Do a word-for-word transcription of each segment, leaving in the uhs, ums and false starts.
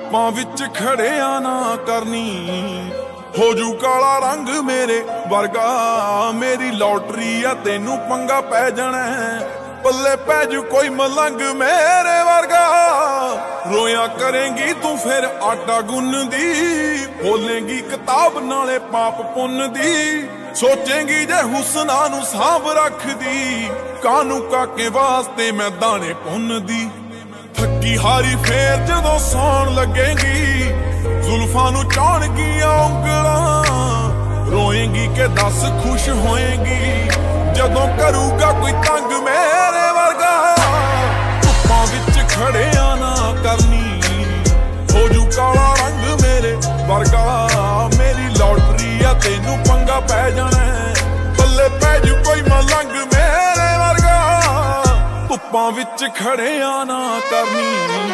ਧੁੱਪਾਂ ਵਿੱਚ ਖੜਿਆ ਨਾ ਕਰਨੀ, ਹੋ ਜੂ ਕਾਲਾ ਰੰਗ ਮੇਰੇ ਵਰਗਾ। ਮੇਰੀ ਲੋਟਰੀ ਆ ਤੈਨੂੰ ਪੰਗਾ ਪੈ ਜਾਣਾ, ਪੱਲੇ ਪੈ ਜੂ ਕੋਈ ਮਲੰਗ ਮੇਰੇ ਵਰਗਾ। ਰੋਇਆ ਕਰੇਂਗੀ ਤੂੰ ਫਿਰ ਆਟਾ ਗੁੰਨਦੀ, ਬੋਲੇਂਗੀ ਕਿਤਾਬ ਨਾਲੇ ਪਾਪ ਪੁੰਨ ਦੀ। ਸੋਚੇਂਗੀ ਜੇ ਹੁਸਨਾ ਨੂੰ ਸਾਂਭ ਰੱਖਦੀ, ਕਾਨੂੰ ਕਾਕੇ ਵਾਸਤੇ ਮੈਂ ਦਾਣੇ ਪੁੰਨਦੀ। ਥੱਕੀ ਹਾਰੀ ਫੇਰ ਜਦੋਂ ਸੌਣ ਲੱਗੇਗੀ, ਜ਼ੁਲਫਾਂ ਨੂੰ ਚਾਹਣਗੀਆਂ ਉਂਗਲਾਂ। ਰੋਏਂਗੀ ਕਿ ਦੱਸ ਖੁਸ਼ ਹੋਏਂਗੀ, ਜਦੋਂ ਕਰੂਗਾ ਕੋਈ ਤੰਗ ਮੇਰੇ ਵਰਗਾ। ਧੁੱਪਾਂ ਵਿੱਚ ਖੜਿਆ ਨਾ ਕਰਨੀ, ਹੋ ਜੂ ਕਾਲਾ ਰੰਗ ਮੇਰੇ ਵਰਗਾ। ਮੇਰੀ ਲੋਟਰੀ ਆ ਤੈਨੂੰ ਪੰਗਾ ਪੈ ਜਾਣਾ, ਪੱਲੇ ਪੈ ਜੂ ਕੋਈ ਮਲੰਗ ਮੇਰੇ ਵਰਗਾ। ਧੁੱਪਾਂ ਵਿੱਚ ਖੜਿਆ ਨਾ ਕਰਨੀ।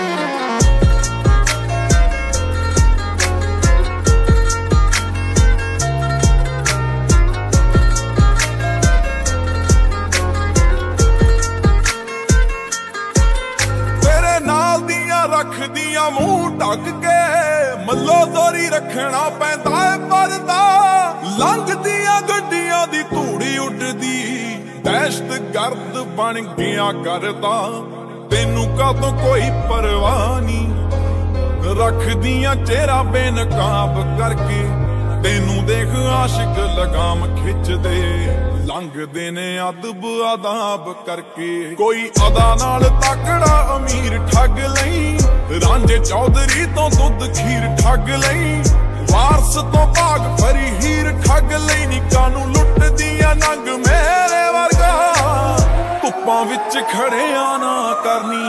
ਰੱਖਦੀਆਂ ਮੂੰਹ ਢੱਕ ਕੇ, ਮੱਲੋ ਦੋਰੀ ਰੱਖਣਾ ਪੈਂਦਾ ਏ ਪਰਦਾ। ਲੰਘਦੀਆਂ ਗੱਡੀਆਂ ਦੀ ਧੂੜੀ ਉੱਡਦੀ, ਦਹਿਸ਼ਤ ਗਰਦ ਬਣ ਗਿਆ ਕਰਦਾ। ਤੈਨੂੰ ਕਾਹਤੋਂ ਕੋਈ ਪਰਵਾਹ ਨੀ, ਰੱਖਦੀਆਂ ਚਿਹਰਾ ਬੇਨਕਾਬ ਕਰਕੇ। ਤੈਨੂੰ ਦੇਖ ਆਸ਼ਿਕ ਲਗਾਮ ਖਿੱਚਦੇ, ਲੰਘਦੇ ਨੇ ਅਦਬ ਆਦਾਬ ਕਰਕੇ। ਕੋਈ ਅਦਾ ਨਾਲ ਤਕੜਾ ਅਮੀਰ ਠੱਗ ਲਈ, ਰਾਂਝੇ ਚੌਧਰੀ ਤੋਂ ਦੁੱਧ ਖੀਰ ਠੱਗ ਲਈ। ਵਾਰਸ ਤੋਂ ਭਾਗ ਭਰੀ ਹੀਰ ਠੱਗ ਲਈ, ਨੀ ਕਾਨੂੰ ਲੁੱਟਦੀਆਂ ਨੰਗ ਮੇਰੇ ਵਰਗਾ। ਧੁੱਪਾਂ ਵਿੱਚ ਖੜਿਆ ਨਾ ਕਰਨੀ।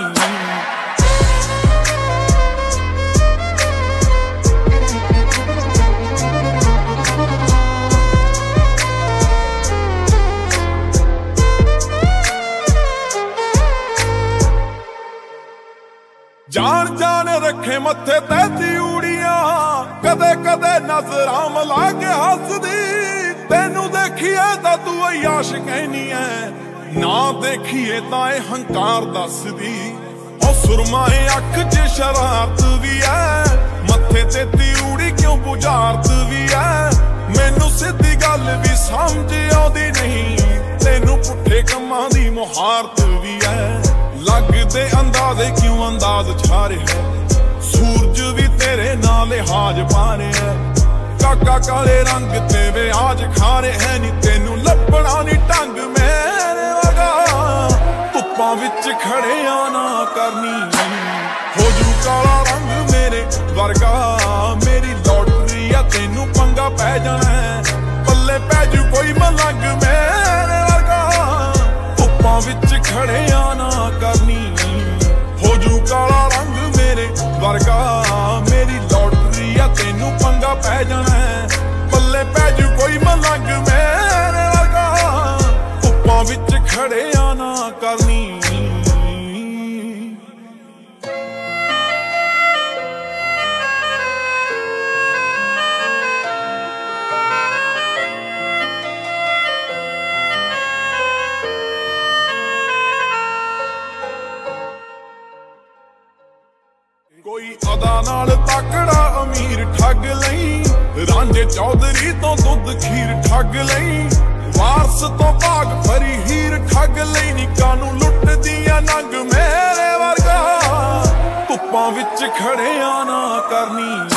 ਜਾਣ ਜਾਣ ਰੱਖੇ ਮੱਥੇ ਤੇ ਤਿਊੜੀਆਂ, ਕਦੇ ਕਦੇ ਨਜ਼ਰਾਂ ਮਿਲਾ ਕੇ ਹੱਸਦੀ। ਤੈਨੂੰ ਦੇਖੀਏ ਤਾਂ ਤੂੰ ਅਯਾਸ਼ ਕਹਿਨੀ ਐ, ਨਾ ਦੇਖੀਏ ਤਾਂ ਇਹ ਹੰਕਾਰ ਦੱਸਦੀ। ਉਹ ਸੁਰਮਾਏ ਅੱਖ 'ਚ ਸ਼ਰਾਰਤ ਵੀ ਐ, ਮੱਥੇ ਤੇ ਤਿਊੜੀ ਕਿਉਂ ਬੁਝਾਰਤ ਵੀ ਐ। ਮੈਨੂੰ ਸਿੱਧੀ ਗੱਲ ਵੀ ਸਮਝ ਆਉਂਦੀ ਨਹੀਂ, ਤੈਨੂੰ ਪੁੱਠੇ ਕੰਮਾਂ ਦੀ ਮੁਹਾਰਤ ਵੀ ਐ। ਲੱਗਦੇ ਅੰਦਾਜ਼ੇ ਕਿਉਂ ਅੰਦਾਜ਼ ਛਾ ਰਿਹਾ, ਸੂਰਜ ਵੀ ਤੇਰੇ ਨਾਲ ਲਿਹਾਜ਼ ਪਾ ਰਿਹਾ। ਕਾਕਾ ਕਾਲੇ ਰੰਗ ਤੇ ਵਿਆਜ ਖਾ ਰਿਹਾ, ਨੀ ਤੈਨੂੰ ਲੱਭਣਾ ਨੀ ਢੰਗ ਮੇਰੇ ਵਰਗਾ। ਧੁੱਪਾਂ ਵਿੱਚ ਖੜਿਆ ਨਾ ਕਰਨੀ, ਹੋ ਜੂ ਕਾਲਾ ਰੰਗ ਮੇਰੇ ਵਰਗਾ। ਮੇਰੀ ਲੋਟਰੀ ਆ ਤੈਨੂੰ ਪੰਗਾ ਪੈ ਜਾਣਾ, ਪੱਲੇ ਪੈ ਜੂ ਕੋਈ ਮਲੰਗ ਮੇਰੇ ਵਰਗਾ। ਧੁੱਪਾਂ ਵਿੱਚ ਖੜਿਆ ਨਾ ਕਰਨੀ, ਹੋ ਜੂ ਕਾਲਾ ਰੰਗ ਮੇਰੇ ਵਰਗਾ। ਮੇਰੀ ਲੋਟਰੀ ਆ ਤੈਨੂੰ ਪੰਗਾ ਪੈ ਜਾਣਾ, ਪੱਲੇ ਪੈ ਜੂ ਕੋਈ ਮਲੰਗ ਮੇਰੇ ਵਰਗਾ। ਧੁੱਪਾਂ ਵਿੱਚ ਖੜਿਆ ਨਾ ਕਰਨੀ। ਕੋਈ ਅਦਾ ਨਾਲ ਤਕੜਾ ਅਮੀਰ ਠੱਗ ਲਈ, ਰਾਂਝੇ ਚੌਧਰੀ ਤੋਂ ਦੁੱਧ ਖੀਰ ਠੱਗ ਲਈ। ਵਾਰਸ ਤੋਂ ਭਾਗ ਭਰੀ ਹੀਰ ਠੱਗ ਲਈ, ਨੀ ਕਾਨੂੰ ਲੁੱਟਦੀਆਂ ਨੰਗ ਮੇਰੇ ਵਰਗਾ। ਧੁੱਪਾਂ ਵਿੱਚ ਖੜਿਆ ਨਾ ਕਰਨੀ।